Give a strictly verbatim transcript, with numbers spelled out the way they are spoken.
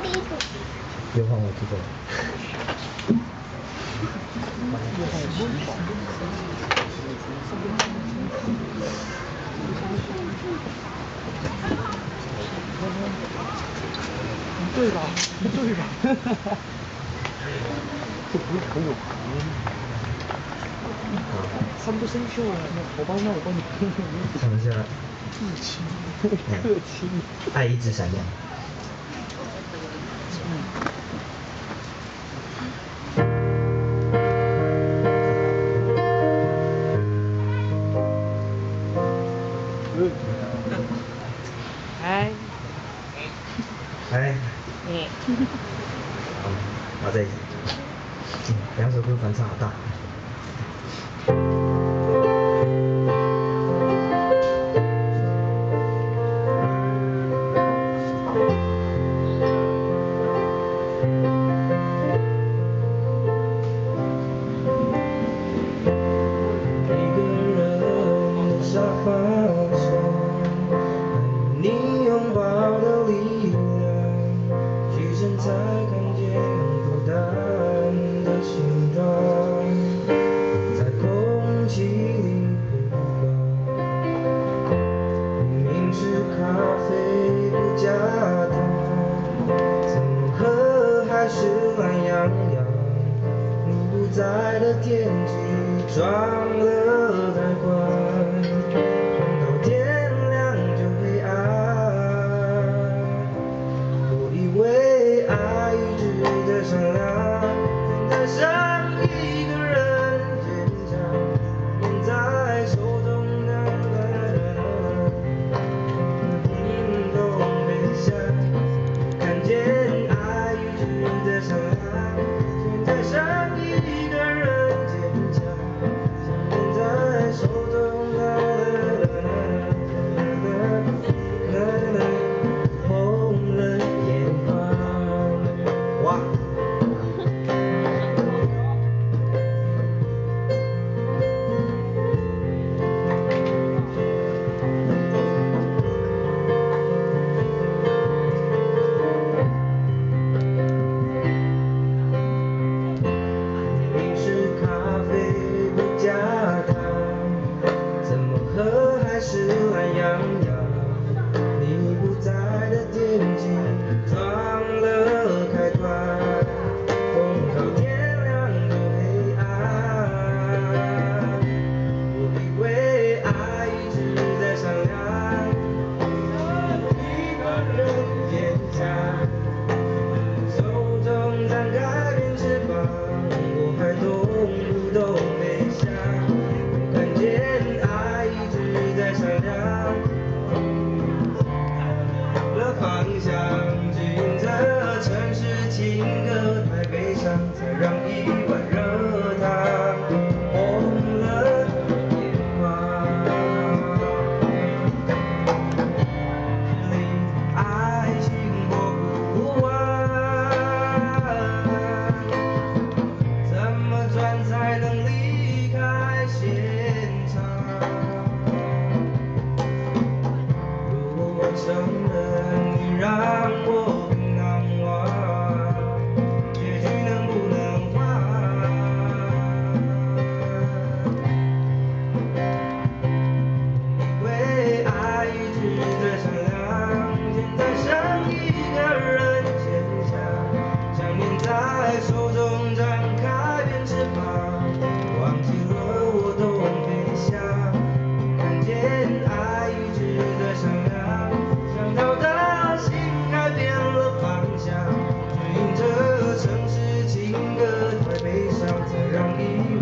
又换我这个。 对吧？对吧？这不是很有可能。三不生锈啊！那我帮那我帮你喷喷。 看一下。 客气，客气。 爱一直闪亮。 嗯。嗨。 嗨。 嗯。 好，我在一起。嗯，两首歌反差好大。在的天气装了开关，等到天亮就黑暗。我以为爱一直在闪亮，但像一个人坚强，念在手中的心动悲伤，看见爱一直在闪亮，现在像一个人。还是懒洋洋，你不在的天气装了开关，风靠天亮就黑暗。我以为爱一直在闪亮，一个人坚强，手中张开便翅膀，我还懂不懂悲伤？我看见爱一直。在闪亮了方向，只因这城市情歌太悲伤，才让一碗热汤红了眼眶。离爱情过不完，怎么转才能离开现场？承认你让我难忘，结局能不能换？以为爱一直在闪亮，现在像一个人坚强，想念在手中张开便翅膀，忘记了我多悲伤，看见爱一直在闪亮。想逃的心改变了方向，只因这城市情歌太悲伤，才让一